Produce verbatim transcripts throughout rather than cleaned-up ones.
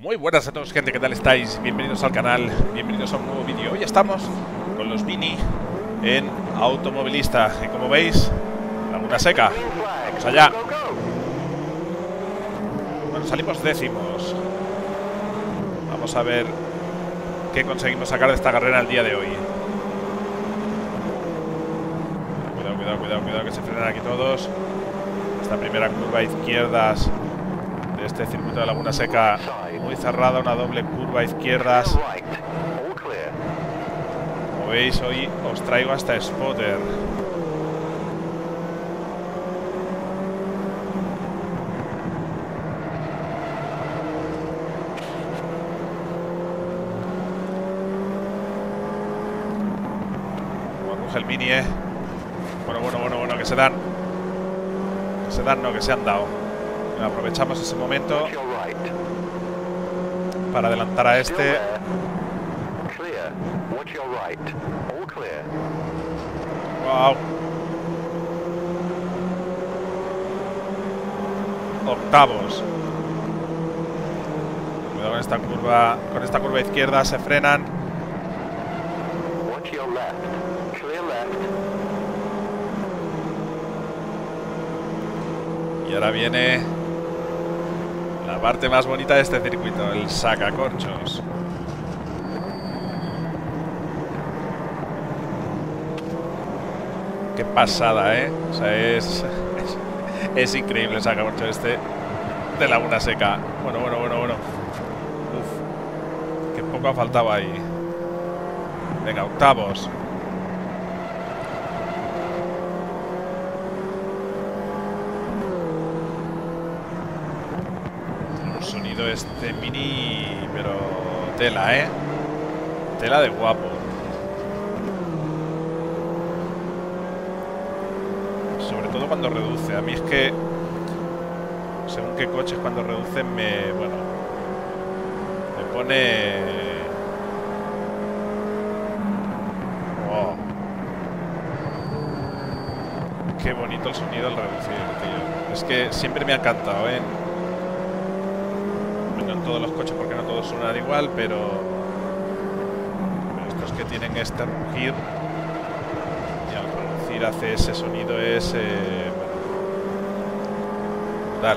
Muy buenas a todos, gente, ¿qué tal estáis? Bienvenidos al canal, bienvenidos a un nuevo vídeo. Hoy estamos con los Mini en Automovilista y como veis, Laguna Seca. Vamos allá. Bueno, salimos décimos. Vamos a ver qué conseguimos sacar de esta carrera el día de hoy. Cuidado, cuidado, cuidado, cuidado, que se frenan aquí todos. Esta primera curva a izquierdas de este circuito de Laguna Seca muy cerrada, una doble curva a izquierdas. Como veis, hoy os traigo hasta spotter. Como ruge el Mini, eh. Bueno, bueno, bueno, bueno, que se dan. Que se dan, no, que se han dado. Aprovechamos ese momento para adelantar a este. Wow. Octavos. Cuidado con esta curva, con esta curva izquierda, se frenan. Y ahora viene la parte más bonita de este circuito, el sacacorchos. Qué pasada, ¿eh? O sea, es, es, es increíble el sacacorchos este de Laguna Seca. Bueno, bueno, bueno, bueno. Uf, qué poco ha faltado ahí. Venga, octavos. Sonido este Mini, pero tela, ¿eh? Tela de guapo. Sobre todo cuando reduce. A mí es que, según qué coches cuando reducen me, bueno, me pone... Oh. Qué bonito el sonido al reducir, tío. Es que siempre me ha encantado, ¿eh? No en todos los coches, porque no todos suenan igual, pero, pero estos que tienen este rugir y al reducir hace ese sonido es eh, brutal.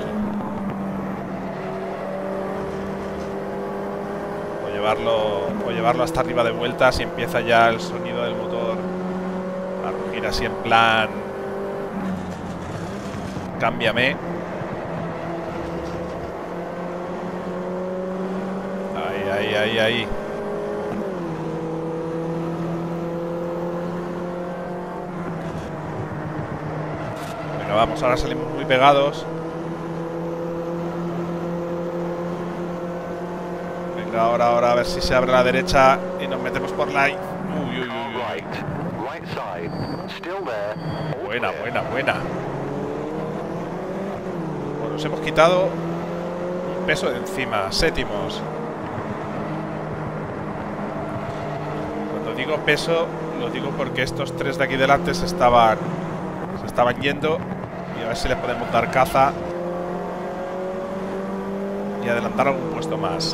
O llevarlo, o llevarlo hasta arriba de vueltas y empieza ya el sonido del motor a rugir así en plan cámbiame. Ahí, ahí, ahí. Venga, vamos, ahora salimos muy pegados. Venga, ahora, ahora, a ver si se abre la derecha y nos metemos por la... Uy, uy, uy, uy. Buena, buena, buena. Bueno, nos hemos quitado un peso de encima, séptimos. Digo peso, lo digo porque estos tres de aquí delante se estaban se estaban yendo y a ver si les podemos dar caza y adelantar algún puesto más.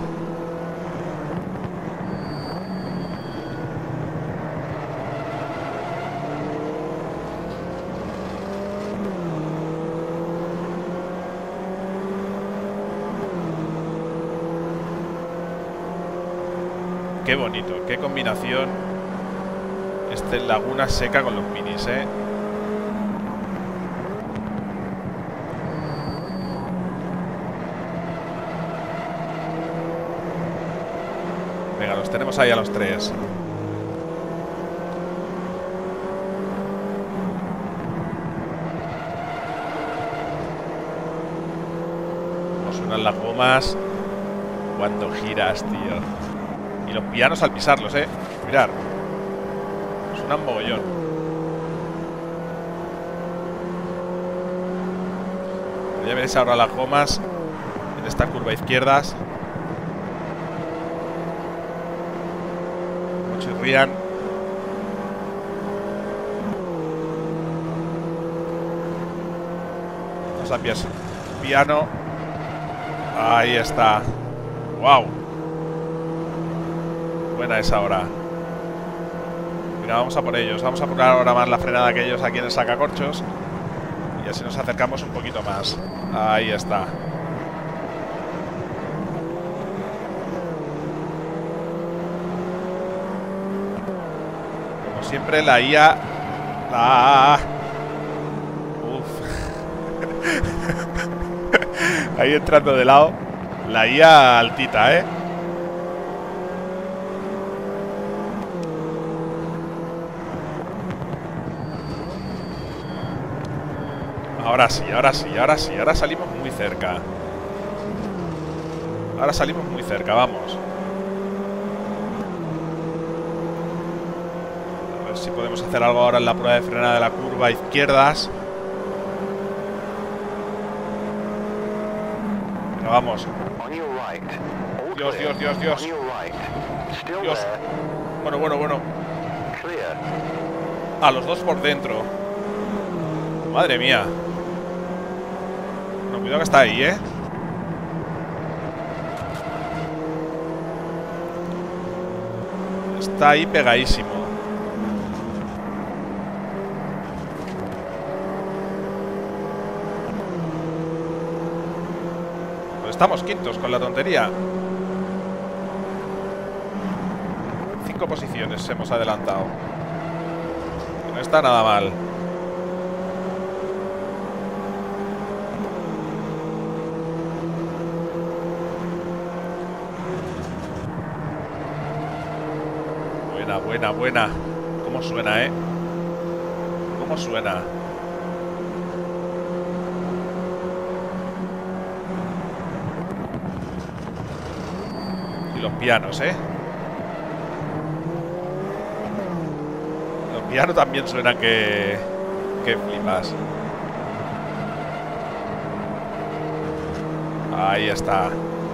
Qué bonito, qué combinación. Este Laguna Seca con los Minis, eh. Venga, los tenemos ahí a los tres. Nos suenan las gomas cuando giras, tío. Y los pianos al pisarlos, eh. Mirad. Suenan mogollón. Ya veréis ahora las gomas en esta curva izquierdas. Como chirrían. Vamos a pies. Piano. Ahí está. ¡Wow! Buena esa hora. Mira, vamos a por ellos. Vamos a poner ahora más la frenada que ellos aquí en el sacacorchos. Y así nos acercamos un poquito más. Ahí está. Como siempre, la I A... La... Uf. Ahí entrando de lado. La I A altita, ¿eh? Ahora sí, ahora sí, ahora sí. Ahora salimos muy cerca. Ahora salimos muy cerca, vamos. A ver si podemos hacer algo ahora en la prueba de frenada de la curva izquierdas. Pero vamos. Dios, Dios, Dios, Dios. Dios. Bueno, bueno, bueno. A los dos por dentro. Madre mía. No, cuidado que está ahí, ¿eh? Está ahí pegadísimo. Pues estamos quintos con la tontería. Cinco posiciones hemos adelantado. No está nada mal. Buena, buena, buena. ¿Cómo suena, eh? ¿Cómo suena? Y los pianos, eh. Los pianos también suenan que... que flipas. Ahí está.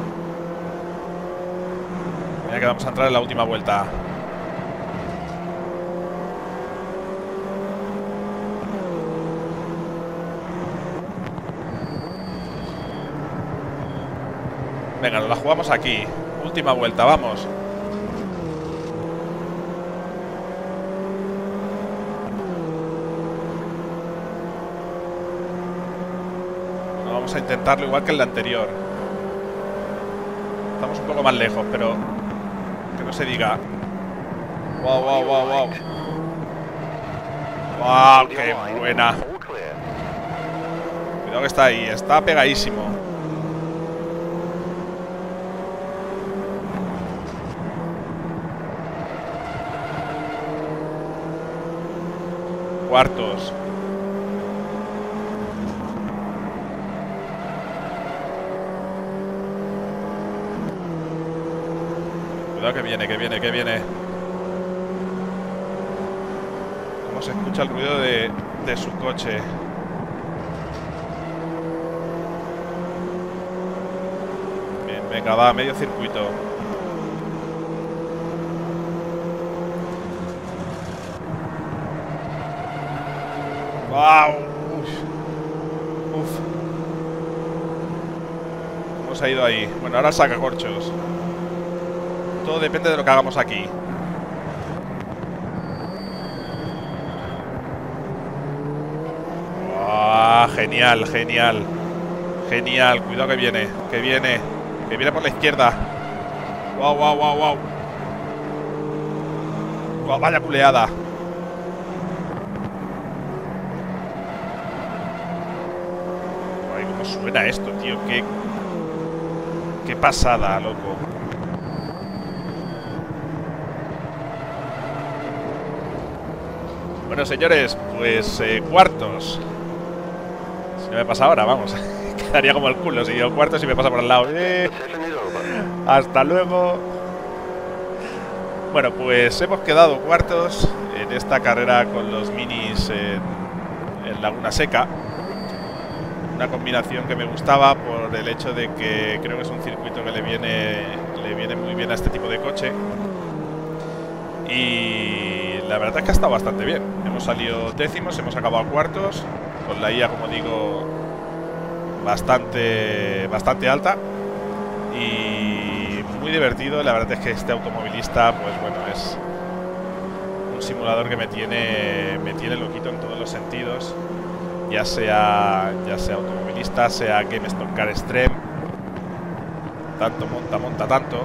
Mira que vamos a entrar en la última vuelta. Venga, nos la jugamos aquí. Última vuelta, vamos. Bueno, vamos a intentarlo igual que en la anterior. Estamos un poco más lejos, pero que no se diga. Wow, wow, wow, wow. Wow, qué buena. Cuidado que está ahí, está pegadísimo. Cuartos. Cuidado que viene, que viene, que viene. Cómo se escucha el ruido de, de su coche. Bien, venga, va, medio circuito. ¡Wow! Uf. Uf. ¿Cómo se ha ido ahí? Bueno, ahora saca corchos. Todo depende de lo que hagamos aquí. ¡Ah! Genial, genial. Genial, cuidado que viene. Que viene. Que viene por la izquierda. ¡Wow, wow, wow, wow! ¡Wow, vaya culeada! Suena esto, tío, qué qué pasada, loco. Bueno, señores, pues eh, cuartos. Si no me pasa ahora, vamos. Quedaría como el culo si yo cuartos y me pasa por al lado. Eh, hasta luego. Bueno, pues hemos quedado cuartos en esta carrera con los minis en, en Laguna Seca. Una combinación que me gustaba por el hecho de que creo que es un circuito que le viene le viene muy bien a este tipo de coche. Y la verdad es que ha estado bastante bien. Hemos salido décimos, hemos acabado cuartos, con la I A, como digo, bastante, bastante alta. Y muy divertido. La verdad es que este automovilista, pues bueno, es un simulador que me tiene me tiene loquito en todos los sentidos, ya sea ya sea automovilista, sea Game Stock Car Extreme, tanto monta monta tanto,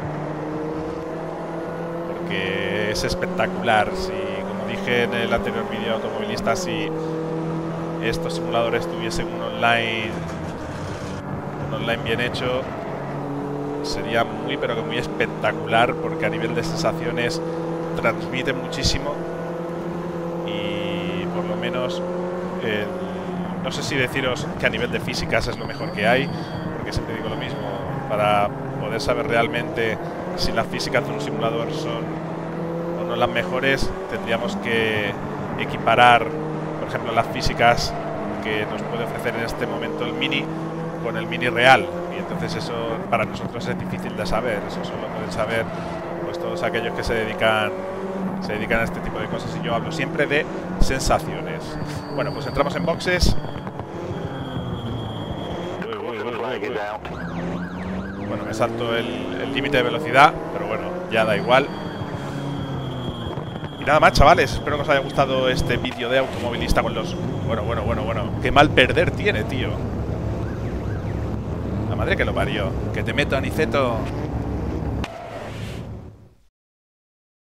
porque es espectacular. Si, como dije en el anterior vídeo automovilista, si estos simuladores tuviesen un online un online bien hecho, sería muy pero que muy espectacular, porque a nivel de sensaciones transmite muchísimo. Y por lo menos el, no sé si deciros que a nivel de físicas es lo mejor que hay, porque siempre digo lo mismo, para poder saber realmente si las físicas de un simulador son o no las mejores, tendríamos que equiparar, por ejemplo, las físicas que nos puede ofrecer en este momento el Mini con el Mini real, y entonces eso para nosotros es difícil de saber. Eso solo pueden saber pues todos aquellos que se dedican se dedican a este tipo de cosas, y yo hablo siempre de sensaciones. Bueno, pues entramos en boxes. Uy, uy, uy, uy, uy. Bueno, me salto el límite de velocidad, pero bueno, ya da igual. Y nada más, chavales, espero que os haya gustado este vídeo de automovilista con los... Bueno, bueno, bueno, bueno, qué mal perder tiene, tío. La madre que lo parió. Que te meto, Aniceto.